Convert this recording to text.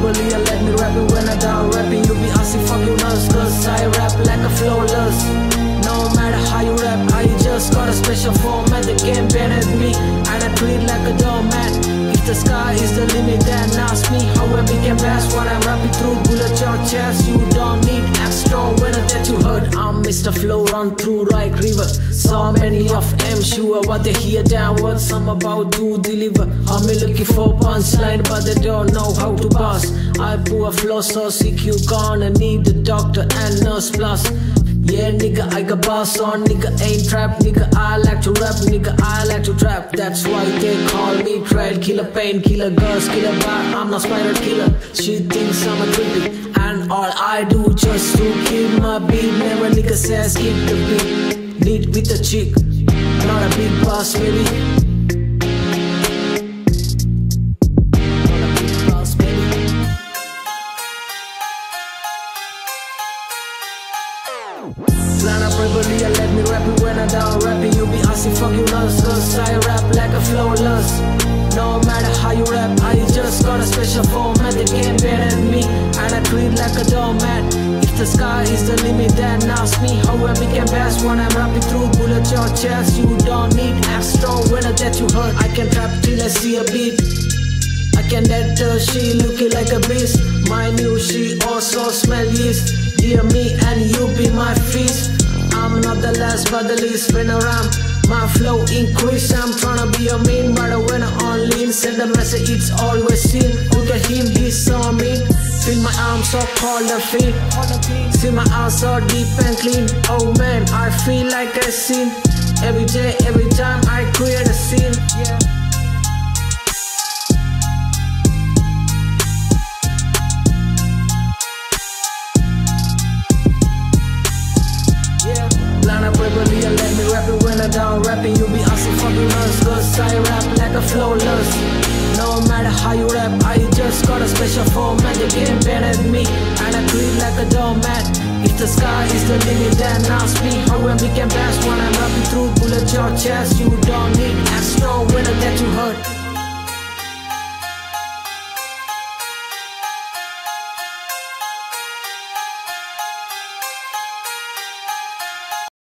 verbally and let me rap it. When I down rapping, you be asking fuck you nuts, cause I rap like a flawless. No matter how you rap, I just got a special format that can't bend me, and I treat like a doormat. If the sky is the limit, then ask me how I became best. When I'm rapping through bullet your chest, you don't need extra when I get you heard. I'm Mr. Flow, run through like river. So many of them sure what they hear downwards, I'm about to deliver. I'm looking for punchline, but they don't know how to pass. I pull a flow so sick you gonna need a doctor and nurse plus. Yeah, nigga, I got boss on, nigga, ain't trap, nigga, I like to rap, nigga, I like to trap. That's why they call me trail killer, pain killer, girls killer, but I'm not spider killer. She thinks I'm a trippy, and all I do just to keep my beat. Never nigga says keep the beat, neat with the chick, not a big boss, baby. Plan up verbally and let me rap it. When I down rapping, you be asking fuck you nuts, cause I rap like a flawless. No matter how you rap, I just got a special format that can't bend me, and I treat like a doormat. If the sky is the limit, then ask me how I became best. When I'm rapping through bullet your chest, you don't need extra when I get you hurt. I can trap till I see a beat, I can let her, she looking like a beast. My new she also smell yeast. Dear me and you be my feast. I'm not the last but the least. When I rhyme, my flow increase. I'm tryna be a mean, but when I on lean, send a message, it's always seen. Look at him, he's so mean. Feel my arms so cold and feet. See my eyes so deep and clean. Oh man, I feel like I sin. Every day, every time I create a scene. Yeah. Plan up verbally and let me rap it. When I down rapping, you be asking fuck you nuts, cause I rap like a flawless. No matter how you rap, I just got a special format that can't bend me, and I treat like a doormat. If the sky is the limit, then ask me how I became best. When I'm rapping through bullet your chest, you don't need extra when I get you hurt.